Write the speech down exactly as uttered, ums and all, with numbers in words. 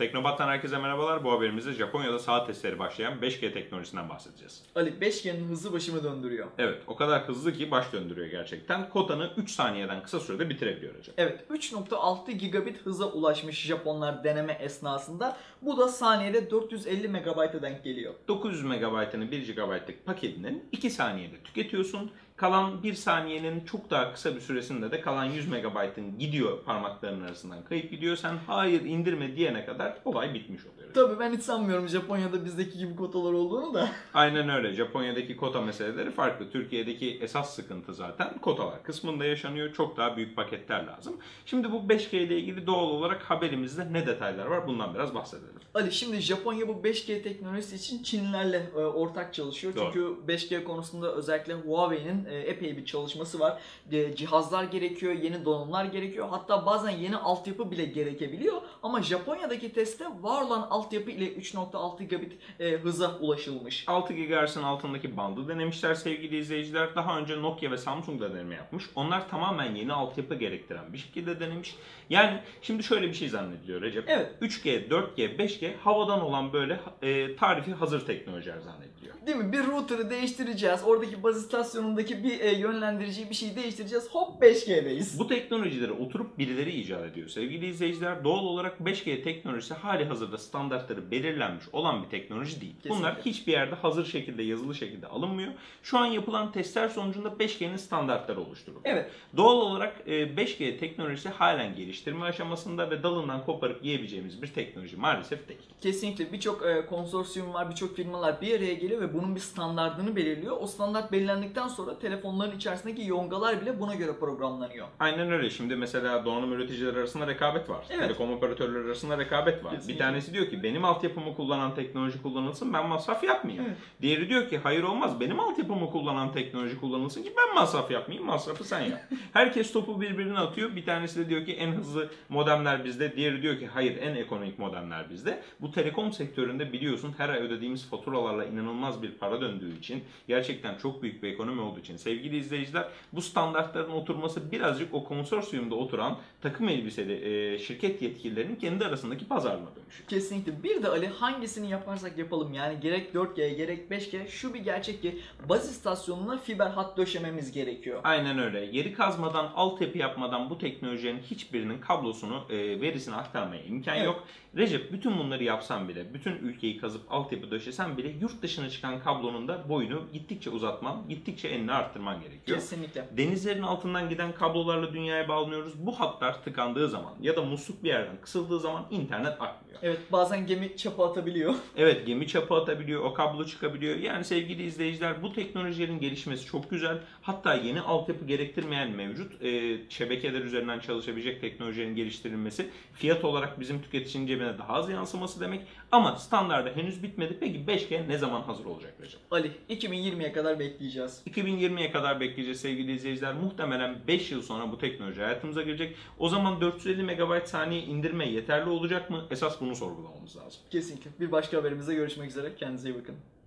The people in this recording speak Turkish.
Teknobat'tan herkese merhabalar. Bu haberimizde Japonya'da saat testleri başlayan beş G teknolojisinden bahsedeceğiz. Ali, beş G'nin hızı başımı döndürüyor. Evet, o kadar hızlı ki baş döndürüyor gerçekten. Kotanı üç saniyeden kısa sürede bitirebiliyor hocam. Evet, üç nokta altı gigabit hıza ulaşmış Japonlar deneme esnasında. Bu da saniyede dört yüz elli megabayta denk geliyor. dokuz yüz megabaytını bir gigabaytlık paketinin iki saniyede tüketiyorsun. Kalan bir saniyenin çok daha kısa bir süresinde de kalan yüz megabaytın gidiyor, parmaklarının arasından kayıp gidiyor. Sen hayır indirme diyene kadar olay bitmiş oluyor. Tabii ben hiç sanmıyorum Japonya'da bizdeki gibi kotalar olduğunu da. Aynen öyle. Japonya'daki kota meseleleri farklı. Türkiye'deki esas sıkıntı zaten kotalar kısmında yaşanıyor. Çok daha büyük paketler lazım. Şimdi bu beş G ile ilgili doğal olarak haberimizde ne detaylar var? Bundan biraz bahsedelim. Ali, şimdi Japonya bu beş G teknolojisi için Çinlilerle e, ortak çalışıyor. Doğru. Çünkü beş G konusunda özellikle Huawei'nin e, epey bir çalışması var. E, cihazlar gerekiyor, yeni donanımlar gerekiyor. Hatta bazen yeni altyapı bile gerekebiliyor. Ama Japonya'daki testte var olan altyapı ile üç nokta altı gigabit e, hıza ulaşılmış. altı gigahertz'in altındaki bandı denemişler sevgili izleyiciler. Daha önce Nokia ve Samsung da deneme yapmış. Onlar tamamen yeni altyapı gerektiren bir şekilde denemiş. Yani şimdi şöyle bir şey zannediliyor Recep. Evet. üç G, dört G, beş G havadan olan böyle e, tarifi hazır teknolojiler zannediliyor. Değil mi? Bir router'ı değiştireceğiz. Oradaki baz istasyonundaki bir e, yönlendiriciyi, bir şey değiştireceğiz. Hop beş G'deyiz. Bu teknolojileri oturup birileri icat ediyor sevgili izleyiciler. Doğal olarak beş G teknolojisi hali hazırda standartları belirlenmiş olan bir teknoloji değil. Kesinlikle. Bunlar hiçbir yerde hazır şekilde, yazılı şekilde alınmıyor. Şu an yapılan testler sonucunda beş G'nin standartları oluşturuldu. Evet. Doğal olarak beş G teknolojisi halen geliştirme aşamasında ve dalından koparıp yiyebileceğimiz bir teknoloji maalesef değil. Kesinlikle birçok e, konsorsiyum var, birçok firmalar bir araya geliyor ve bunun bir standardını belirliyor. O standart belirlendikten sonra telefonların içerisindeki yongalar bile buna göre programlanıyor. Aynen öyle. Şimdi mesela donanım üreticileri arasında rekabet var. Evet. Telekom operatörleri arasında rekabet var. Kesinlikle. Bir tanesi diyor ki benim altyapımı kullanan teknoloji kullanılsın, ben masraf yapmayayım. Evet. Diğeri diyor ki hayır olmaz, benim altyapımı kullanan teknoloji kullanılsın ki ben masraf yapmayayım, masrafı sen yap. Herkes topu birbirine atıyor. Bir tanesi de diyor ki en hızlı modemler bizde. Diğeri diyor ki hayır, en ekonomik modemler bizde. Bu telekom sektöründe biliyorsun her ay ödediğimiz faturalarla inanılmaz bir para döndüğü için, gerçekten çok büyük bir ekonomi olduğu için sevgili izleyiciler, bu standartların oturması birazcık o konsorsiyumda oturan takım elbiseli e, şirket yetkililerinin kendi arasındaki pazarlığına dönüşüyor. Kesinlikle. Bir de Ali, hangisini yaparsak yapalım, yani gerek dört G gerek beş G, şu bir gerçek ki baz istasyonuna fiber hat döşememiz gerekiyor. Aynen öyle. Yeri kazmadan, altyapı yapmadan bu teknolojinin hiçbirinin kablosunu, e, verisini aktarmaya imkan Evet. yok. Recep, bütün bunları yapsan bile, bütün ülkeyi kazıp altyapı döşesen bile yurt dışına çıkan kablonun da boyunu gittikçe uzatman, gittikçe enini arttırman gerekiyor. Kesinlikle. Denizlerin altından giden kablolarla dünyaya bağlanıyoruz. Bu hatlar tıkandığı zaman ya da musluk bir yerden kısıldığı zaman internet akmıyor. Evet, bazen gemi çapa atabiliyor. Evet, gemi çapı atabiliyor, o kablo çıkabiliyor. Yani sevgili izleyiciler, bu teknolojilerin gelişmesi çok güzel. Hatta yeni altyapı gerektirmeyen mevcut e, şebekeler üzerinden çalışabilecek teknolojilerin geliştirilmesi fiyat olarak bizim tüketicinin cebine daha az yansıması demek. Ama standardı henüz bitmedi. Peki beş G ne zaman hazır olacak Recep? Ali, iki bin yirmiye kadar bekleyeceğiz. iki bin yirmiye kadar bekleyeceğiz sevgili izleyiciler. Muhtemelen beş yıl sonra bu teknoloji hayatımıza girecek. O zaman dört yüz elli megabayt saniye indirme yeterli olacak mı? Esas bunu sorgulamamız lazım. Kesinlikle. Bir başka haberimizde görüşmek üzere. Kendinize iyi bakın.